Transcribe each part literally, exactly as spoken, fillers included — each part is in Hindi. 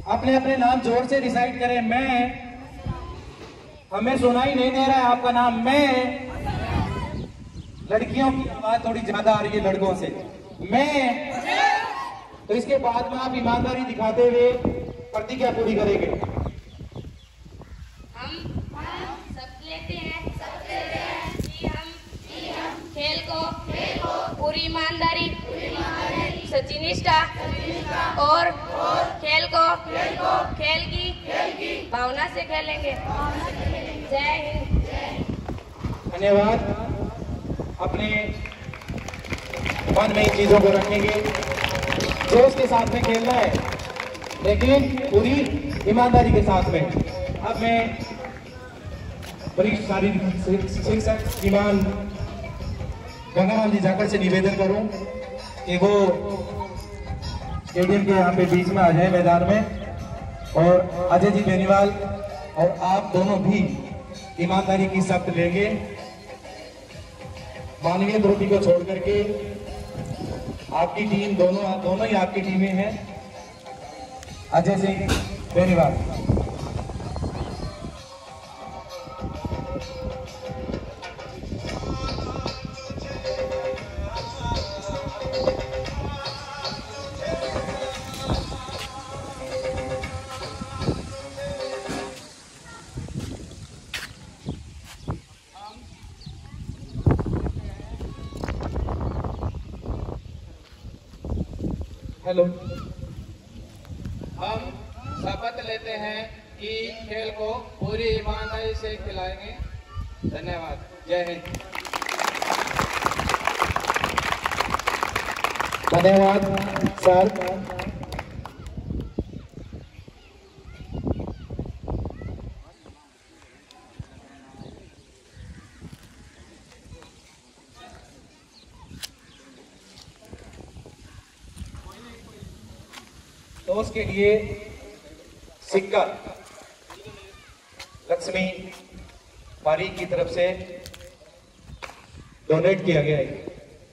अपने अपने नाम जोर से रिसाइट करें। मैं, हमें सुनाई नहीं दे रहा है आपका नाम। मैं, लड़कियों की आवाज थोड़ी ज्यादा आ रही है लड़कों से। मैं, तो इसके बाद में आप ईमानदारी दिखाते हुए प्रतिज्ञा पूरी करेंगे। हम शपथ लेते हैं कि हम खेल को पूरी ईमानदारी, सच्ची और खेल को खेल की भावना से खेलेंगे। जय हिंद। धन्यवाद। अपने मन में इन चीजों को रखेंगे। जोश के साथ में खेलना है, लेकिन पूरी ईमानदारी के साथ में। अब मैं वरिष्ठ शारीरिक शिक्षक श्रीमान गंगाराम जी जाकर से निवेदन करूं कि वो स्टेडियम के यहाँ पे बीच में आ जाए मैदान में, और अजय जी बेनीवाल और आप दोनों भी ईमानदारी की शपथ लेंगे। मानवीय त्रुटि को छोड़ करके आपकी टीम, दोनों दोनों ही आपकी टीमें हैं। अजय सिंह बेनीवाल। हेलो। हम शपथ लेते हैं कि खेल को पूरी ईमानदारी से खिलाएंगे। धन्यवाद। जय हिंद। धन्यवाद सर। तो उसके लिए सिक्का लक्ष्मी पारीक की तरफ से डोनेट किया गया है।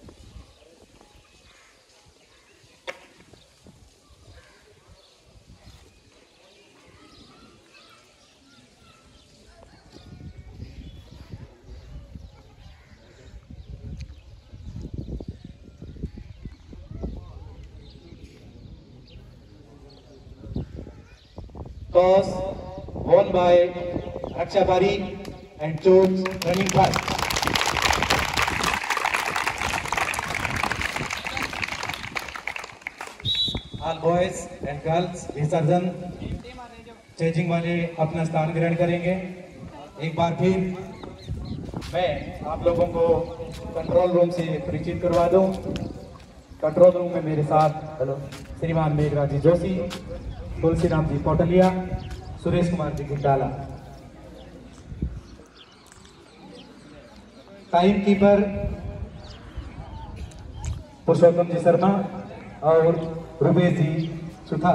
Toss won by Raksha Parikh and chose running fast. All boys and girls विसर्जन स्टेजिंग वाले अपना स्थान ग्रहण करेंगे। एक बार फिर मैं आप लोगों को कंट्रोल रूम से परिचित करवा दूं। कंट्रोल रूम में मेरे साथ हेलो श्रीमान मेघराज जी जोशी, तुलसीराम जी कोटलिया, सुरेश कुमार जी गुंडाला। टाइम कीपर पुरुषोत्तम जी शर्मा और रुपेश जी सुथा।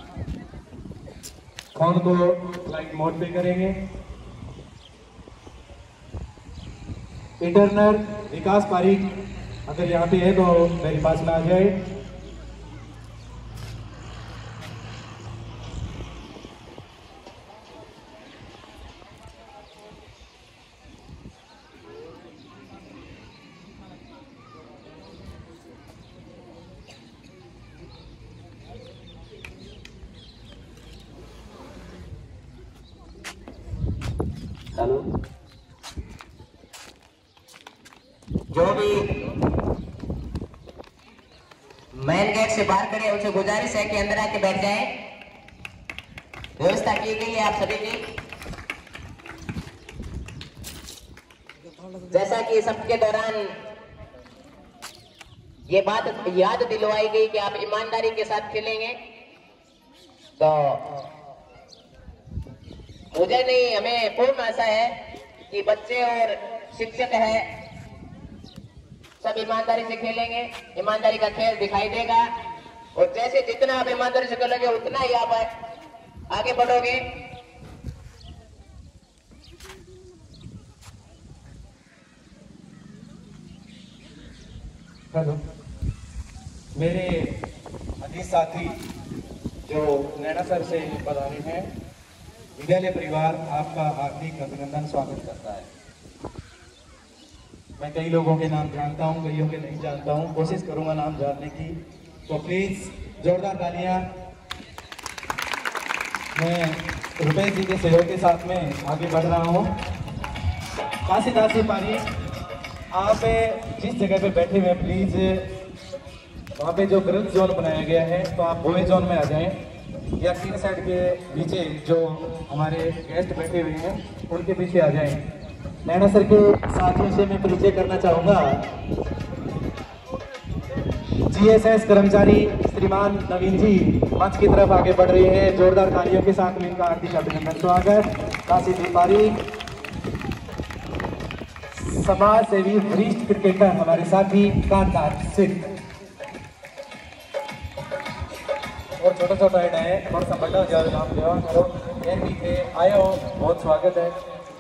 फोन को फ्लाइट मोड पे करेंगे। इंटरनर विकास पारीक अगर यहाँ पे है तो मेरे पास में आ जाए। हेलो। जो भी मेन गेट से बाहर खड़े हैं उनसे गुजारिश है कि अंदर आके बैठ जाएं। व्यवस्था की गई है आप सभी की। जैसा कि सबके दौरान ये बात याद दिलवाई गई कि आप ईमानदारी के साथ खेलेंगे, तो मुझे नहीं, हमें पूर्ण आशा है कि बच्चे और शिक्षक है सब ईमानदारी से खेलेंगे। ईमानदारी का खेल दिखाई देगा, और जैसे जितना आप ईमानदारी से खेलोगे उतना ही आप आगे बढ़ोगे। हेलो। मेरे अजीज साथी जो नैना सर से पधारे हैं, विद्यालय परिवार आपका हार्दिक अभिनंदन स्वागत करता है। मैं कई लोगों के नाम जानता हूं, कईयों के नहीं जानता हूं, कोशिश करूंगा नाम जानने की, तो प्लीज जोरदार तालियां। मैं रुपेश जी के सहयोग के साथ में आगे बढ़ रहा हूं। काशीदास जी पारी, आप जिस जगह पे बैठे हुए प्लीज वहाँ पे जो गर्ल्स जोन बनाया गया है तो आप बॉय जोन में आ जाएं, या तीन साइड के नीचे जो हमारे गेस्ट बैठे हुए हैं उनके पीछे आ जाएं। नैना सर के साथियों से मैं परिचय करना चाहूँगा। जीएसएस कर्मचारी श्रीमान नवीन जी मंच की तरफ आगे बढ़ रहे हैं, जोरदार तालियों के साथ में इनका हार्दिक अभिनंदन स्वागत। काशी तिवारी, समाज सेवी वरिष्ठ क्रिकेटर हमारे साथी कांतार सिंह, और छोटा छोटा एड है थोड़ा सा बड़ा ज्यादा नाम देवा करो एन बी के आए हो, बहुत स्वागत है।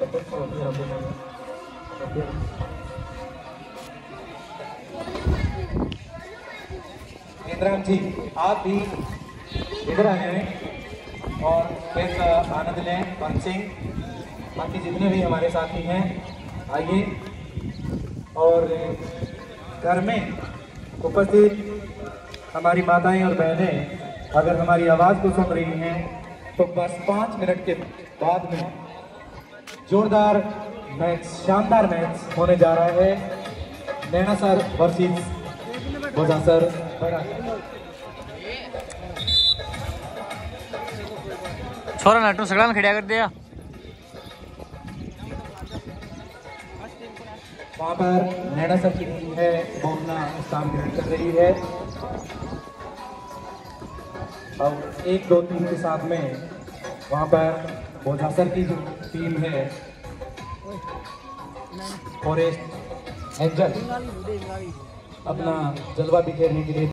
इंद्राम जी आप भी इधर आ जाएं और एक आनंद लें। पंत सिंह, बाकी जितने भी हमारे साथी हैं आइए। और घर में उपस्थित हमारी माताएं और बहनें अगर हमारी आवाज़ को सुन रही हैं तो बस पाँच मिनट के बाद में जोरदार मैच, शानदार मैच होने जा रहा है। Naina sir versus Bojha sir. छोरा नाटू सगड़ा में खड़ा कर दिया। वहाँ पर नैना सर की टीम है वो अपना स्थान ग्रहण कर रही है। अब एक दो तीन के साथ में वहाँ पर बोझा सर की जो टीम है फॉरेस्ट एंजल अपना जलवा बिखेरने के लिए